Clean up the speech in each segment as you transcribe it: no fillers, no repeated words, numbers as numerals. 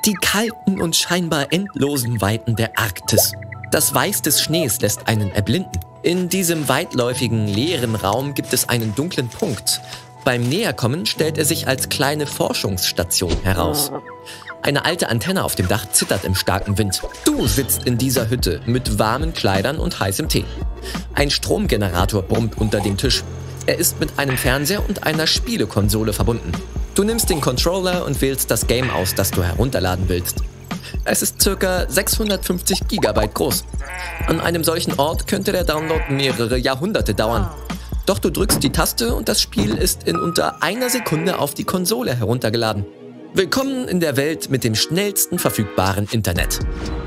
Die kalten und scheinbar endlosen Weiten der Arktis. Das Weiß des Schnees lässt einen erblinden. In diesem weitläufigen, leeren Raum gibt es einen dunklen Punkt. Beim Näherkommen stellt er sich als kleine Forschungsstation heraus. Eine alte Antenne auf dem Dach zittert im starken Wind. Du sitzt in dieser Hütte mit warmen Kleidern und heißem Tee. Ein Stromgenerator brummt unter dem Tisch. Er ist mit einem Fernseher und einer Spielekonsole verbunden. Du nimmst den Controller und wählst das Game aus, das du herunterladen willst. Es ist ca. 650 GB groß. An einem solchen Ort könnte der Download mehrere Jahrhunderte dauern. Doch du drückst die Taste und das Spiel ist in unter einer Sekunde auf die Konsole heruntergeladen. Willkommen in der Welt mit dem schnellsten verfügbaren Internet.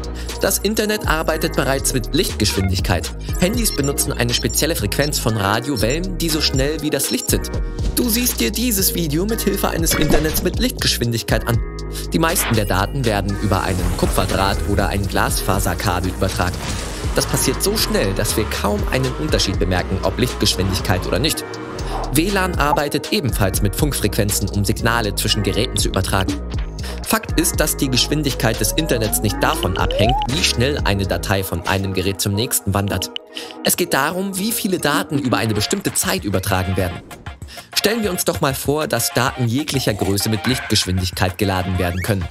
Das Internet arbeitet bereits mit Lichtgeschwindigkeit. Handys benutzen eine spezielle Frequenz von Radiowellen, die so schnell wie das Licht sind. Du siehst dir dieses Video mit Hilfe eines Internets mit Lichtgeschwindigkeit an. Die meisten der Daten werden über einen Kupferdraht oder ein Glasfaserkabel übertragen. Das passiert so schnell, dass wir kaum einen Unterschied bemerken, ob Lichtgeschwindigkeit oder nicht. WLAN arbeitet ebenfalls mit Funkfrequenzen, um Signale zwischen Geräten zu übertragen. Fakt ist, dass die Geschwindigkeit des Internets nicht davon abhängt, wie schnell eine Datei von einem Gerät zum nächsten wandert. Es geht darum, wie viele Daten über eine bestimmte Zeit übertragen werden. Stellen wir uns doch mal vor, dass Daten jeglicher Größe mit Lichtgeschwindigkeit geladen werden können.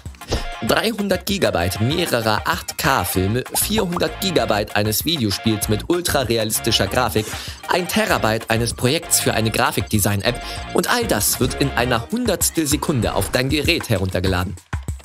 300 GB mehrerer 8K-Filme, 400 GB eines Videospiels mit ultrarealistischer Grafik, 1 Terabyte eines Projekts für eine Grafikdesign-App und all das wird in einer Hundertstel Sekunde auf dein Gerät heruntergeladen.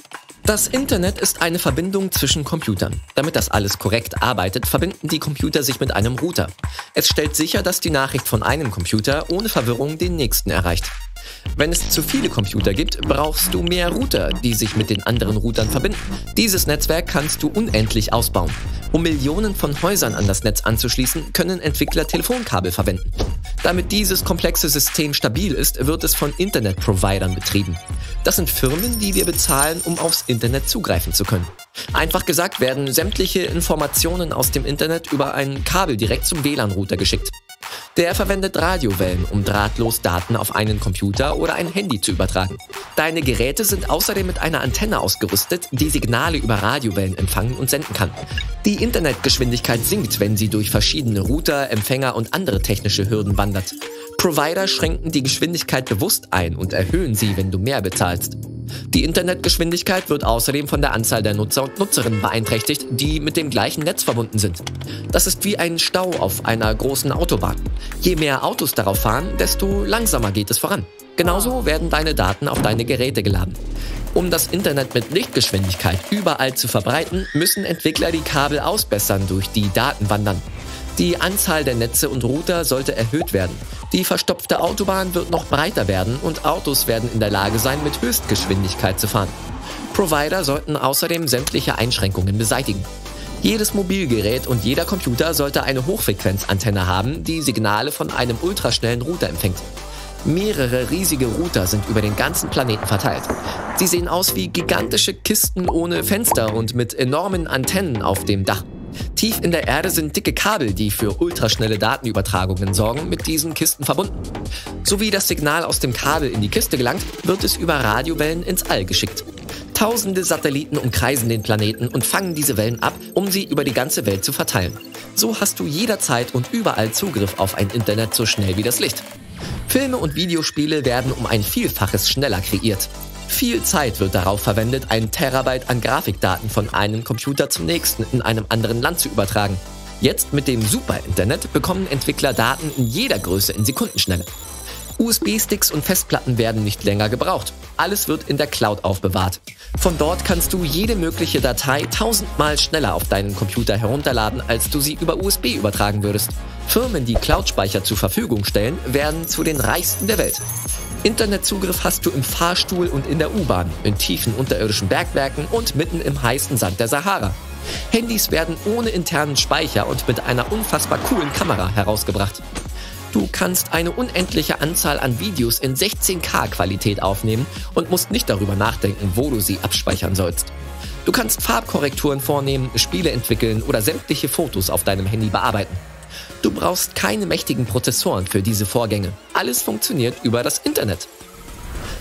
Das Internet ist eine Verbindung zwischen Computern. Damit das alles korrekt arbeitet, verbinden die Computer sich mit einem Router. Es stellt sicher, dass die Nachricht von einem Computer ohne Verwirrung den nächsten erreicht. Wenn es zu viele Computer gibt, brauchst du mehr Router, die sich mit den anderen Routern verbinden. Dieses Netzwerk kannst du unendlich ausbauen. Um Millionen von Häusern an das Netz anzuschließen, können Entwickler Telefonkabel verwenden. Damit dieses komplexe System stabil ist, wird es von Internetprovidern betrieben. Das sind Firmen, die wir bezahlen, um aufs Internet zugreifen zu können. Einfach gesagt werden sämtliche Informationen aus dem Internet über ein Kabel direkt zum WLAN-Router geschickt. Der verwendet Radiowellen, um drahtlos Daten auf einen Computer oder ein Handy zu übertragen. Deine Geräte sind außerdem mit einer Antenne ausgerüstet, die Signale über Radiowellen empfangen und senden kann. Die Internetgeschwindigkeit sinkt, wenn sie durch verschiedene Router, Empfänger und andere technische Hürden wandert. Provider schränken die Geschwindigkeit bewusst ein und erhöhen sie, wenn du mehr bezahlst. Die Internetgeschwindigkeit wird außerdem von der Anzahl der Nutzer und Nutzerinnen beeinträchtigt, die mit dem gleichen Netz verbunden sind. Das ist wie ein Stau auf einer großen Autobahn. Je mehr Autos darauf fahren, desto langsamer geht es voran. Genauso werden deine Daten auf deine Geräte geladen. Um das Internet mit Lichtgeschwindigkeit überall zu verbreiten, müssen Entwickler die Kabel ausbessern, durch die Daten wandern. Die Anzahl der Netze und Router sollte erhöht werden. Die verstopfte Autobahn wird noch breiter werden und Autos werden in der Lage sein, mit Höchstgeschwindigkeit zu fahren. Provider sollten außerdem sämtliche Einschränkungen beseitigen. Jedes Mobilgerät und jeder Computer sollte eine Hochfrequenzantenne haben, die Signale von einem ultraschnellen Router empfängt. Mehrere riesige Router sind über den ganzen Planeten verteilt. Sie sehen aus wie gigantische Kisten ohne Fenster und mit enormen Antennen auf dem Dach. Tief in der Erde sind dicke Kabel, die für ultraschnelle Datenübertragungen sorgen, mit diesen Kisten verbunden. Sowie das Signal aus dem Kabel in die Kiste gelangt, wird es über Radiowellen ins All geschickt. Tausende Satelliten umkreisen den Planeten und fangen diese Wellen ab, um sie über die ganze Welt zu verteilen. So hast du jederzeit und überall Zugriff auf ein Internet so schnell wie das Licht. Filme und Videospiele werden um ein Vielfaches schneller kreiert. Viel Zeit wird darauf verwendet, 1 Terabyte an Grafikdaten von einem Computer zum nächsten in einem anderen Land zu übertragen. Jetzt mit dem Super-Internet bekommen Entwickler Daten in jeder Größe in Sekundenschnelle. USB-Sticks und Festplatten werden nicht länger gebraucht. Alles wird in der Cloud aufbewahrt. Von dort kannst du jede mögliche Datei 1000-mal schneller auf deinen Computer herunterladen, als du sie über USB übertragen würdest. Firmen, die Cloud-Speicher zur Verfügung stellen, werden zu den reichsten der Welt. Internetzugriff hast du im Fahrstuhl und in der U-Bahn, in tiefen unterirdischen Bergwerken und mitten im heißen Sand der Sahara. Handys werden ohne internen Speicher und mit einer unfassbar coolen Kamera herausgebracht. Du kannst eine unendliche Anzahl an Videos in 16K-Qualität aufnehmen und musst nicht darüber nachdenken, wo du sie abspeichern sollst. Du kannst Farbkorrekturen vornehmen, Spiele entwickeln oder sämtliche Fotos auf deinem Handy bearbeiten. Du brauchst keine mächtigen Prozessoren für diese Vorgänge. Alles funktioniert über das Internet.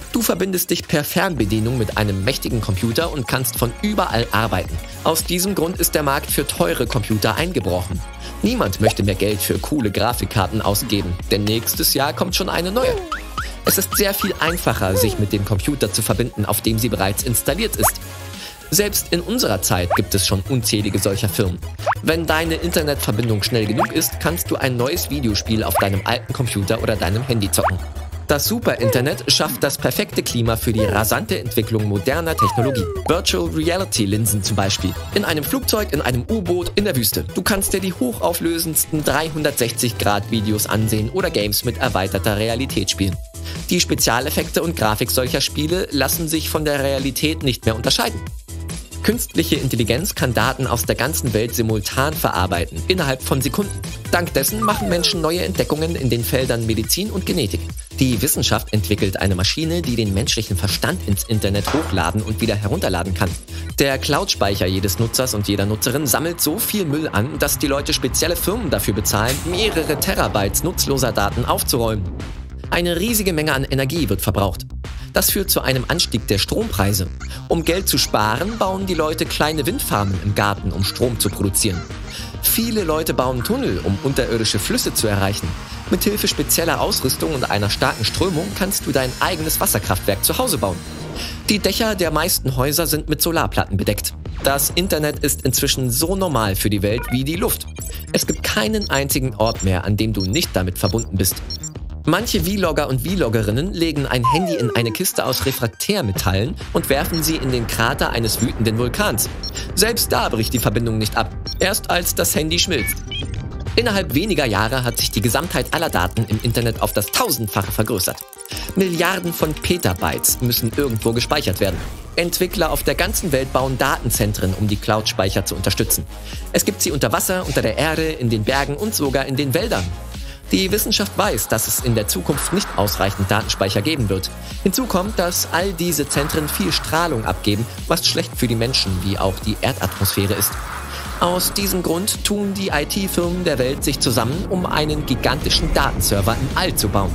Du verbindest dich per Fernbedienung mit einem mächtigen Computer und kannst von überall arbeiten. Aus diesem Grund ist der Markt für teure Computer eingebrochen. Niemand möchte mehr Geld für coole Grafikkarten ausgeben, denn nächstes Jahr kommt schon eine neue. Es ist sehr viel einfacher, sich mit dem Computer zu verbinden, auf dem sie bereits installiert ist. Selbst in unserer Zeit gibt es schon unzählige solcher Firmen. Wenn deine Internetverbindung schnell genug ist, kannst du ein neues Videospiel auf deinem alten Computer oder deinem Handy zocken. Das Super-Internet schafft das perfekte Klima für die rasante Entwicklung moderner Technologie. Virtual Reality Linsen zum Beispiel. In einem Flugzeug, in einem U-Boot, in der Wüste. Du kannst dir die hochauflösendsten 360-Grad-Videos ansehen oder Games mit erweiterter Realität spielen. Die Spezialeffekte und Grafik solcher Spiele lassen sich von der Realität nicht mehr unterscheiden. Künstliche Intelligenz kann Daten aus der ganzen Welt simultan verarbeiten, innerhalb von Sekunden. Dank dessen machen Menschen neue Entdeckungen in den Feldern Medizin und Genetik. Die Wissenschaft entwickelt eine Maschine, die den menschlichen Verstand ins Internet hochladen und wieder herunterladen kann. Der Cloud-Speicher jedes Nutzers und jeder Nutzerin sammelt so viel Müll an, dass die Leute spezielle Firmen dafür bezahlen, mehrere Terabytes nutzloser Daten aufzuräumen. Eine riesige Menge an Energie wird verbraucht. Das führt zu einem Anstieg der Strompreise. Um Geld zu sparen, bauen die Leute kleine Windfarmen im Garten, um Strom zu produzieren. Viele Leute bauen Tunnel, um unterirdische Flüsse zu erreichen. Mithilfe spezieller Ausrüstung und einer starken Strömung kannst du dein eigenes Wasserkraftwerk zu Hause bauen. Die Dächer der meisten Häuser sind mit Solarplatten bedeckt. Das Internet ist inzwischen so normal für die Welt wie die Luft. Es gibt keinen einzigen Ort mehr, an dem du nicht damit verbunden bist. Manche Vlogger und Vloggerinnen legen ein Handy in eine Kiste aus Refraktärmetallen und werfen sie in den Krater eines wütenden Vulkans. Selbst da bricht die Verbindung nicht ab, erst als das Handy schmilzt. Innerhalb weniger Jahre hat sich die Gesamtheit aller Daten im Internet auf das 1000-fache vergrößert. Milliarden von Petabytes müssen irgendwo gespeichert werden. Entwickler auf der ganzen Welt bauen Datenzentren, um die Cloud-Speicher zu unterstützen. Es gibt sie unter Wasser, unter der Erde, in den Bergen und sogar in den Wäldern. Die Wissenschaft weiß, dass es in der Zukunft nicht ausreichend Datenspeicher geben wird. Hinzu kommt, dass all diese Zentren viel Strahlung abgeben, was schlecht für die Menschen wie auch die Erdatmosphäre ist. Aus diesem Grund tun die IT-Firmen der Welt sich zusammen, um einen gigantischen Datenserver im All zu bauen.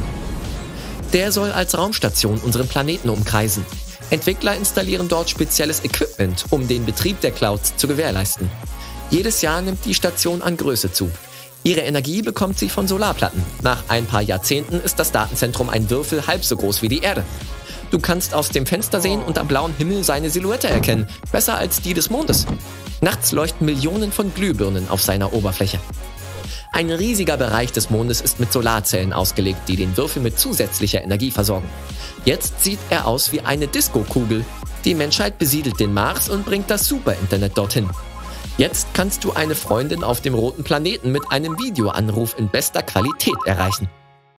Der soll als Raumstation unseren Planeten umkreisen. Entwickler installieren dort spezielles Equipment, um den Betrieb der Clouds zu gewährleisten. Jedes Jahr nimmt die Station an Größe zu. Ihre Energie bekommt sie von Solarplatten. Nach ein paar Jahrzehnten ist das Datenzentrum ein Würfel halb so groß wie die Erde. Du kannst aus dem Fenster sehen und am blauen Himmel seine Silhouette erkennen, besser als die des Mondes. Nachts leuchten Millionen von Glühbirnen auf seiner Oberfläche. Ein riesiger Bereich des Mondes ist mit Solarzellen ausgelegt, die den Würfel mit zusätzlicher Energie versorgen. Jetzt sieht er aus wie eine Diskokugel. Die Menschheit besiedelt den Mars und bringt das Super-Internet dorthin. Jetzt kannst du eine Freundin auf dem roten Planeten mit einem Videoanruf in bester Qualität erreichen.